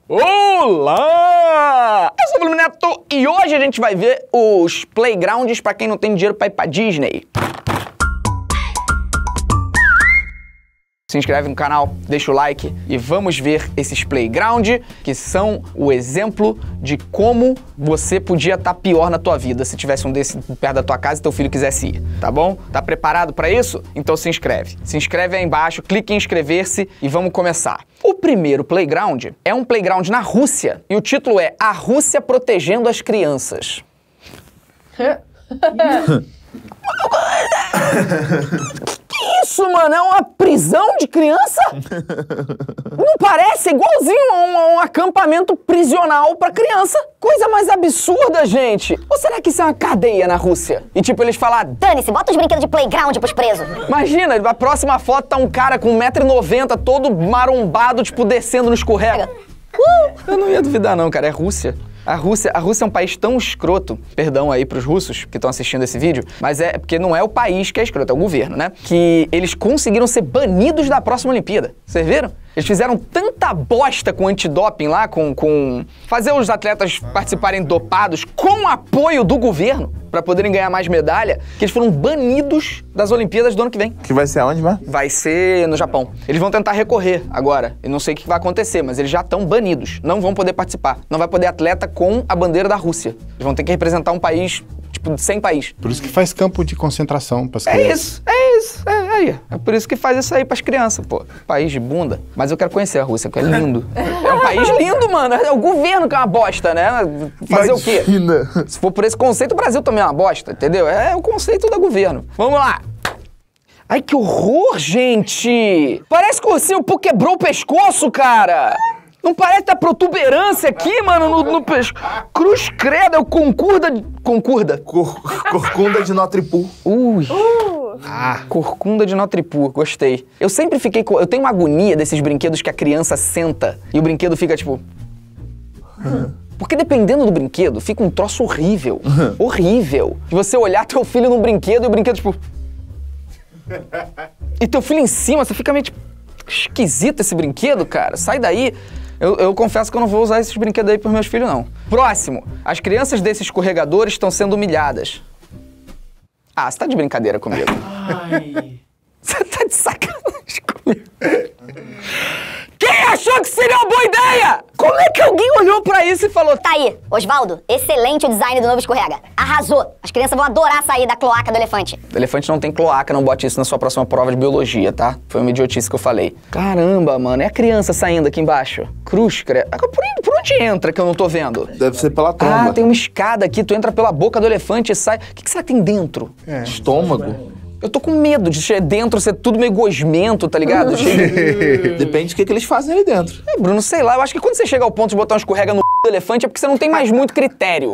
Olá! Eu sou o Bruno Neto e hoje a gente vai ver os playgrounds pra quem não tem dinheiro pra ir pra Disney. Se inscreve no canal, deixa o like e vamos ver esses playground que são o exemplo de como você podia estar pior na tua vida se tivesse um desse perto da tua casa e teu filho quisesse ir, tá bom? Tá preparado para isso? Então se inscreve. Se inscreve aí embaixo, clique em inscrever-se e vamos começar. O primeiro playground é um playground na Rússia e o título é A Rússia Protegendo as Crianças. Isso, mano, é uma prisão de criança? Não parece? É igualzinho a um acampamento prisional pra criança. Coisa mais absurda, gente. Ou será que isso é uma cadeia na Rússia? E tipo, eles falam... Dane-se, bota os brinquedos de playground pros presos. Imagina, a próxima foto tá um cara com 1,90 m, todo marombado, tipo, descendo no escorrega. Eu não ia duvidar não, cara, é Rússia. A Rússia é um país tão escroto, perdão aí pros russos que estão assistindo esse vídeo, mas é porque não é o país que é escroto, é o governo, né? Que eles conseguiram ser banidos da próxima Olimpíada. Vocês viram? Eles fizeram tanta bosta com antidoping lá, com fazer os atletas participarem dopados com apoio do governo pra poderem ganhar mais medalha, que eles foram banidos das Olimpíadas do ano que vem. Que vai ser aonde, mano? Vai ser no Japão. Eles vão tentar recorrer agora. Eu não sei o que vai acontecer, mas eles já estão banidos. Não vão poder participar. Não vai poder atleta com a bandeira da Rússia. Eles vão ter que representar um país, tipo, sem país. Por isso que faz campo de concentração pras crianças. É isso. É por isso que faz isso aí pras crianças, pô. País de bunda. Mas eu quero conhecer a Rússia, porque é lindo. É um país lindo, mano. É o governo que é uma bosta, né? Fazer o quê? Se for por esse conceito, o Brasil também é uma bosta, entendeu? É o conceito do governo. Vamos lá. Ai, que horror, gente! Parece que o ursinho Poo quebrou o pescoço, cara! Não parece ter protuberância aqui, mano, no pescoço. Cruz credo, é o Corcunda de Notre Dame. Ui. Corcunda de Notre Dame, gostei. Eu sempre fiquei com... Eu tenho uma agonia desses brinquedos que a criança senta e o brinquedo fica, tipo... Porque dependendo do brinquedo, fica um troço horrível. Horrível. De você olhar teu filho num brinquedo e o brinquedo, tipo... E teu filho em cima, você fica meio, tipo... Esquisito esse brinquedo, cara. Sai daí. Eu confesso que eu não vou usar esses brinquedos aí pros meus filhos, não. Próximo. As crianças desses escorregadores estão sendo humilhadas. Ah, você tá de brincadeira comigo. Ai. Você tá de sacanagem comigo. Quem achou que seria uma boa ideia? Como é que alguém olhou pra isso e falou... Tá aí, Osvaldo, excelente o design do novo escorrega. Arrasou. As crianças vão adorar sair da cloaca do elefante. O elefante não tem cloaca, não bote isso na sua próxima prova de biologia, tá? Foi uma idiotice que eu falei. Caramba, mano, é a criança saindo aqui embaixo. Cruz, por onde entra que eu não tô vendo? Deve ser pela tromba. Ah, tem uma escada aqui, tu entra pela boca do elefante e sai... O que será que tem dentro? Estômago. Eu tô com medo de dentro ser tudo meio gosmento, tá ligado? Depende do que eles fazem ali dentro. Bruno, sei lá, eu acho que quando você chega ao ponto de botar um escorrega no do elefante é porque você não tem mais muito critério.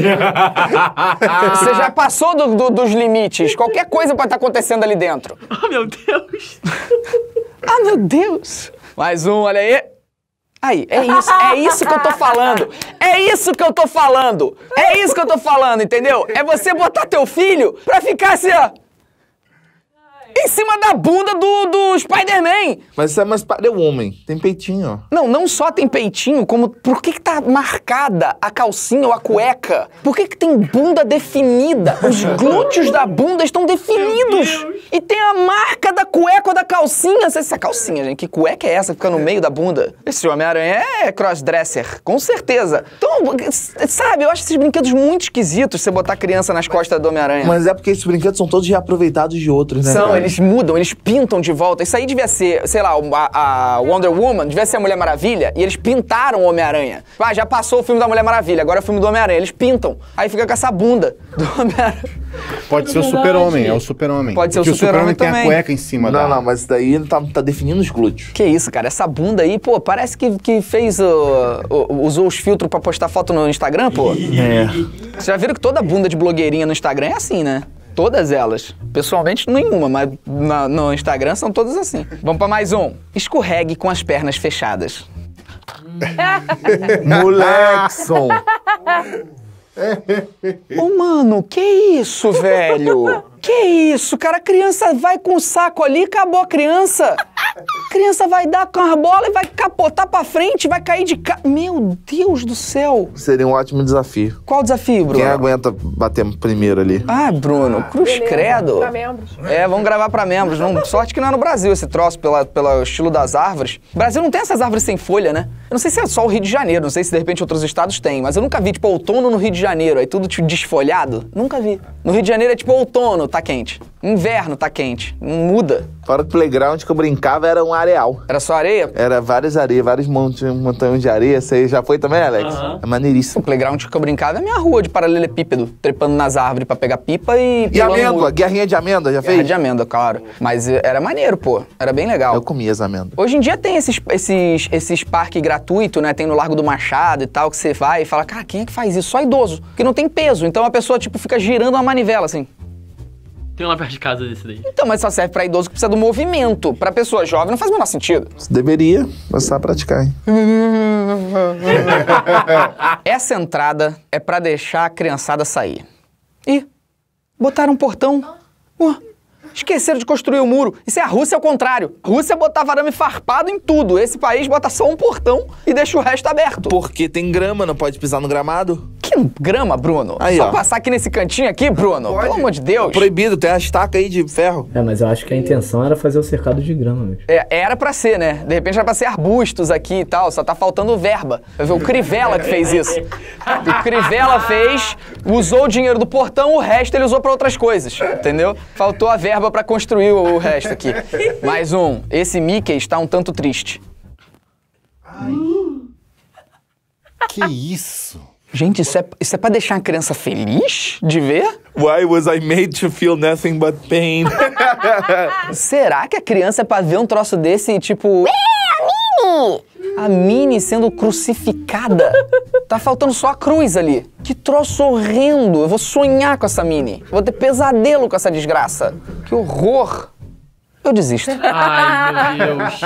Você já passou dos limites. Qualquer coisa pode estar acontecendo ali dentro. Oh, meu Deus. Ah, meu Deus. Mais um, olha aí. Aí, é isso que eu tô falando. É isso que eu tô falando. É isso que eu tô falando, entendeu? É você botar teu filho pra ficar assim, ó. Em cima da bunda do Spider-Man. Mas isso é mais para o homem. Tem peitinho, ó. Não só tem peitinho, como... Por que tá marcada a calcinha ou a cueca? Por que tem bunda definida? Os glúteos da bunda estão definidos. E tem a marca da cueca ou da calcinha. Essa calcinha, gente. Que cueca é essa que fica no meio da bunda? Esse Homem-Aranha é crossdresser. Com certeza. Então, sabe, eu acho esses brinquedos muito esquisitos, você botar criança nas costas do Homem-Aranha. Mas é porque esses brinquedos são todos reaproveitados de outros, né? São, eles mudam, eles pintam de volta. Isso aí devia ser, sei lá, a Wonder Woman, devia ser a Mulher Maravilha, e eles pintaram o Homem-Aranha. Ah, já passou o filme da Mulher Maravilha, agora é o filme do Homem-Aranha. Eles pintam. Aí fica com essa bunda do Homem-Aranha. Pode ser o Super-Homem, é o Super-Homem. Pode ser o Super-Homem também. Tem a cueca em cima Não, não, mas daí ele tá definindo os glúteos. Que isso, cara, essa bunda aí, pô, parece que fez, usou os filtros pra postar foto no Instagram, pô. Vocês já viram que toda bunda de blogueirinha no Instagram é assim, né? Todas elas. Pessoalmente, nenhuma, mas no Instagram são todas assim. Vamos pra mais um. Escorregue com as pernas fechadas. Molequeson! Ô, mano, que isso, velho? Que isso, cara? A criança vai com o saco ali e acabou a criança. A criança vai dar com a bola e vai capotar pra frente, vai cair de cara. Meu Deus do céu. Seria um ótimo desafio. Qual o desafio, Bruno? Quem aguenta bater primeiro ali? Ah, Bruno, cruz credo. Pra membros. É, vamos gravar pra membros. Sorte que não é no Brasil esse troço, pelo estilo das árvores. O Brasil não tem essas árvores sem folha, né? Eu não sei se é só o Rio de Janeiro, não sei se de repente outros estados têm, mas eu nunca vi, tipo, outono no Rio de Janeiro, aí tudo tipo desfolhado. Nunca vi. No Rio de Janeiro é tipo outono, tá quente. Inverno tá quente. Não muda. Fora que o playground que eu brincava era um areal. Era só areia? Era várias areias, vários montanhas de areia. Você já foi também, Alex? É O maneiríssimo. playground que eu brincava é a minha rua de paralelepípedo, trepando nas árvores pra pegar pipa e... E pulando amêndoa? muro. Guerrinha de amêndoa, já Guerra fez? de amêndoa, claro. Mas era maneiro, pô. Era bem legal. Eu comia as amêndoas. Hoje em dia tem esses parques gratuitos, né? Tem no Largo do Machado e tal, que você vai e fala, cara, quem é que faz isso? Só idoso. Porque não tem peso. Então a pessoa, tipo, fica girando uma manivela, assim. Tem um lá perto de casa desse daí. Então, mas só serve pra idoso que precisa do movimento. Pra pessoa jovem não faz o menor sentido. Você deveria começar a praticar, hein? Essa entrada é pra deixar a criançada sair. Ih, botaram um portão. Esqueceram de construir o muro. Isso é a Rússia ao contrário. A Rússia botava arame farpado em tudo. Esse país bota só um portão e deixa o resto aberto. Porque tem grama, não pode pisar no gramado. Que grama, Bruno. Aí, Só ó. passar aqui nesse cantinho aqui, Bruno. Pode. Pelo amor de Deus. Proibido, tem a estaca aí de ferro. É, mas eu acho que a intenção era fazer o cercado de grama mesmo. Era pra ser, né? De repente era pra ser arbustos aqui e tal, só tá faltando verba. Vai ver o Crivella que fez isso. O Crivella fez, usou o dinheiro do portão, o resto ele usou pra outras coisas, entendeu? Faltou a verba pra construir o resto aqui. Mais um. Esse Mickey está um tanto triste. Que isso? Gente, isso é pra deixar a criança feliz de ver? Why was I made to feel nothing but pain? Será que a criança é pra ver um troço desse e tipo... A Minnie sendo crucificada. Tá faltando só a cruz ali. Que troço horrendo. Eu vou sonhar com essa Minnie. Vou ter pesadelo com essa desgraça. Que horror. Eu desisto. Ai, meu Deus.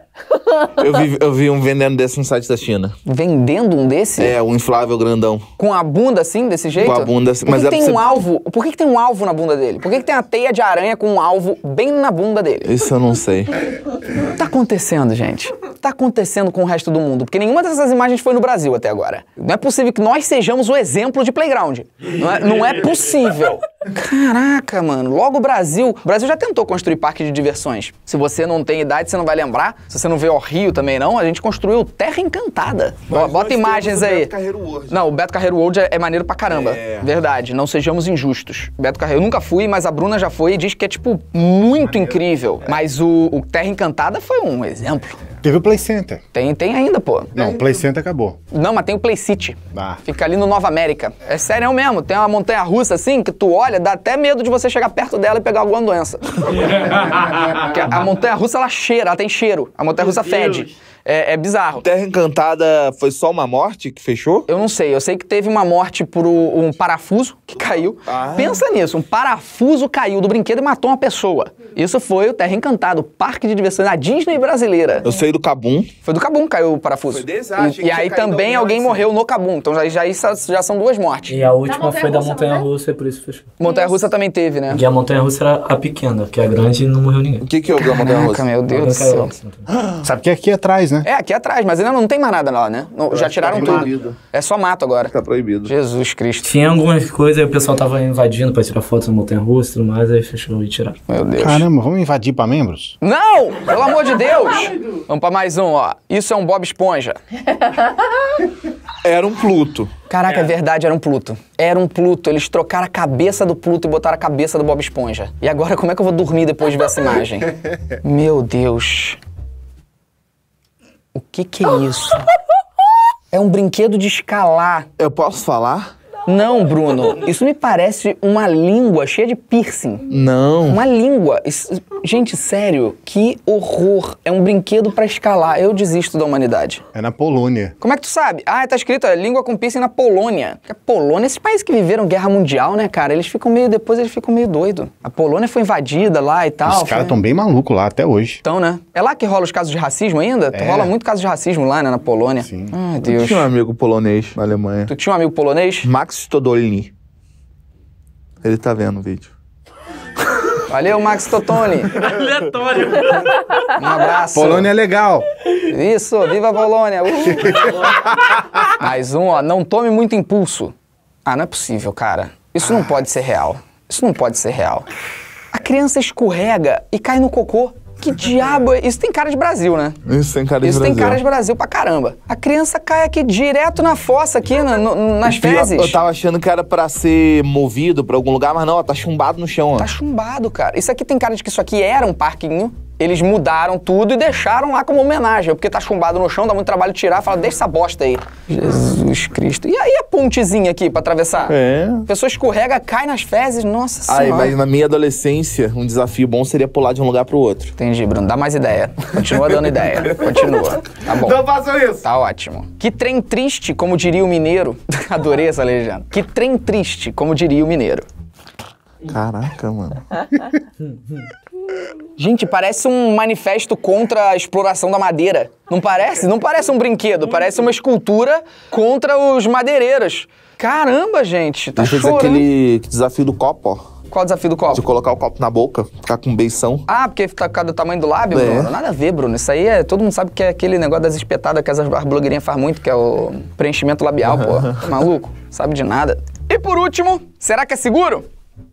eu vi um vendendo desse no site da China. Vendendo um desse? É, um inflável grandão. Com a bunda assim, desse jeito? Com a bunda assim, Por que mas que é tem pra um você- alvo? Por que tem um alvo na bunda dele? Por que tem uma teia de aranha com um alvo bem na bunda dele? Isso eu não sei. O que tá acontecendo, gente? O que tá acontecendo com o resto do mundo? Porque nenhuma dessas imagens foi no Brasil até agora. Não é possível que nós sejamos o exemplo de playground. Não é possível. Caraca, mano. Logo o Brasil. O Brasil já tentou construir parque de diversões. Se você não tem idade, você não vai lembrar. Se você não vê o Rio também não, a gente construiu Terra Encantada. Ó, bota imagens aí. Não, o Beto Carreiro World é maneiro pra caramba. É. Verdade. Não sejamos injustos. Beto Carreiro, eu nunca fui, mas a Bruna já foi e diz que é, tipo, muito incrível. Mas o Terra Encantada foi um exemplo. Teve o Play Center. Tem ainda, pô. Não, o Play Center acabou. Não, mas tem o Play City. Ah. Fica ali no Nova América. É sério mesmo. Tem uma montanha-russa assim, que tu olha, dá até medo de você chegar perto dela e pegar alguma doença. Porque a montanha-russa, ela cheira, ela tem cheiro. A montanha-russa fede. É bizarro. Terra Encantada foi só uma morte que fechou? Eu não sei. Eu sei que teve uma morte por um parafuso que caiu. Pensa nisso. Um parafuso caiu do brinquedo e matou uma pessoa. Isso foi o Terra Encantada, o parque de diversões da Disney brasileira. Eu sei do Kabum. Foi do Kabum que caiu o parafuso. Foi desse? Ah, achei E que tinha aí caído também alguém alguém lá em morreu no Kabum. Então já são duas mortes. E a última foi da montanha-russa, montanha-russa e por isso fechou. Montanha-russa também teve, né? E a montanha-russa era a pequena, que a grande não morreu ninguém. O que é o da Montanha Caraca, Russa? meu Deus do Alguém caiu céu. lá nessa montanha. Sabe que é aqui atrás, né? É, aqui atrás, mas ainda não tem mais nada lá, né? Já tiraram tá tudo. proibido. É só mato agora. Tá proibido. Jesus Cristo. Tinha algumas coisas, aí o pessoal tava invadindo pra tirar fotos da montanha-russa e tudo mais, aí fechou e tiraram. Meu Deus. Caramba, vamos invadir pra membros? Não! Pelo amor de Deus! Vamos pra mais um, ó. Isso é um Bob Esponja. Era um Pluto. Caraca, é verdade, era um Pluto. Era um Pluto. Eles trocaram a cabeça do Pluto e botaram a cabeça do Bob Esponja. E agora, como é que eu vou dormir depois de ver essa imagem? Meu Deus. O que é isso? É um brinquedo de escalar. Eu posso falar? Não, Bruno. Isso me parece uma língua cheia de piercing. Não. Uma língua. Gente, sério, que horror. É um brinquedo pra escalar. Eu desisto da humanidade. É na Polônia. Como é que tu sabe? Ah, tá escrito, língua com piercing na Polônia. A Polônia, esses países que viveram guerra mundial, né, cara? Depois eles ficam meio doidos. A Polônia foi invadida lá e tal. Os caras estão bem malucos lá até hoje. Então, né? É lá que rola os casos de racismo ainda? É. Rola muito caso de racismo lá, né, na Polônia. Sim. Ai, Eu Deus. tinha um amigo polonês na Alemanha. Tu tinha um amigo polonês? Max Stodolny. Ele tá vendo o vídeo. Valeu, Max Totoni. Aleatório. Um abraço. Polônia é legal. Isso, viva a Polônia. Mais um, ó. Não tome muito impulso. Ah, não é possível, cara. Isso não pode ser real. Isso não pode ser real. A criança escorrega e cai no cocô. Que diabo é? Isso tem cara de Brasil, né? Isso tem cara de Isso Brasil. tem cara de Brasil pra caramba. A criança cai aqui direto na fossa, aqui nas fezes. Eu tava achando que era pra ser movido pra algum lugar, mas não, ó, tá chumbado no chão, ó. Tá chumbado, cara. Isso aqui tem cara de que isso aqui era um parquinho. Eles mudaram tudo e deixaram lá como homenagem. Porque tá chumbado no chão, dá muito trabalho tirar. Fala, deixa essa bosta aí. Jesus Cristo. E aí a pontezinha aqui pra atravessar? É. A pessoa escorrega, cai nas fezes. Nossa Aí, Senhora. mas na minha adolescência, um desafio bom seria pular de um lugar pro outro. Entendi, Bruno. Dá mais ideia. Continua dando ideia. Continua. Tá bom. Não façam isso! Tá ótimo. Que trem triste, como diria o mineiro. Adorei essa legenda. Que trem triste, como diria o mineiro. Caraca, mano. Gente, parece um manifesto contra a exploração da madeira. Não parece? Não parece um brinquedo, parece uma escultura contra os madeireiros. Caramba, gente, tá Ele fez chorando. aquele desafio do copo, ó. Qual o desafio do copo? De colocar o copo na boca, ficar com beição. Ah, porque tá por causa do tamanho do lábio, É. Bruno? Nada a ver, Bruno. Isso aí é... Todo mundo sabe que é aquele negócio das espetadas que as blogueirinhas fazem muito, que é o preenchimento labial, pô. Tá maluco? Sabe de nada. E por último, será que é seguro?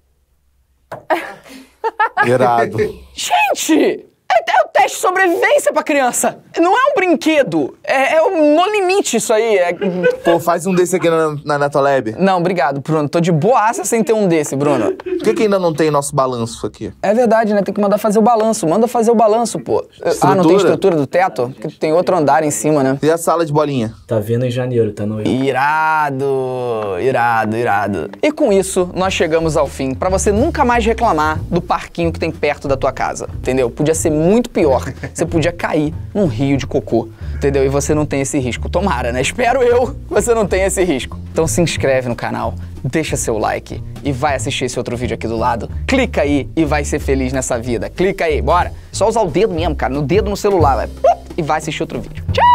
Irado. Gente! É o teste de sobrevivência pra criança. Não é um brinquedo. É no limite isso aí. Pô, faz um desse aqui na Netolab. Não, obrigado, Bruno. Tô de boaça sem ter um desse, Bruno. Por que ainda não tem nosso balanço aqui? É verdade, né? Tem que mandar fazer o balanço. Manda fazer o balanço, pô. Ah, não tem estrutura do teto? Porque tem outro andar em cima, né? E a sala de bolinha? Tá vindo em janeiro, tá no... Irado, irado, irado. E com isso, nós chegamos ao fim. Pra você nunca mais reclamar do parquinho que tem perto da tua casa, entendeu? Podia ser muito pior. Você podia cair num rio de cocô, entendeu? E você não tem esse risco. Tomara, né? Espero eu que você não tenha esse risco. Então se inscreve no canal, deixa seu like e vai assistir esse outro vídeo aqui do lado. Clica aí e vai ser feliz nessa vida. Clica aí, bora. Só usar o dedo mesmo, cara. No dedo no celular, vai. E vai assistir outro vídeo. Tchau!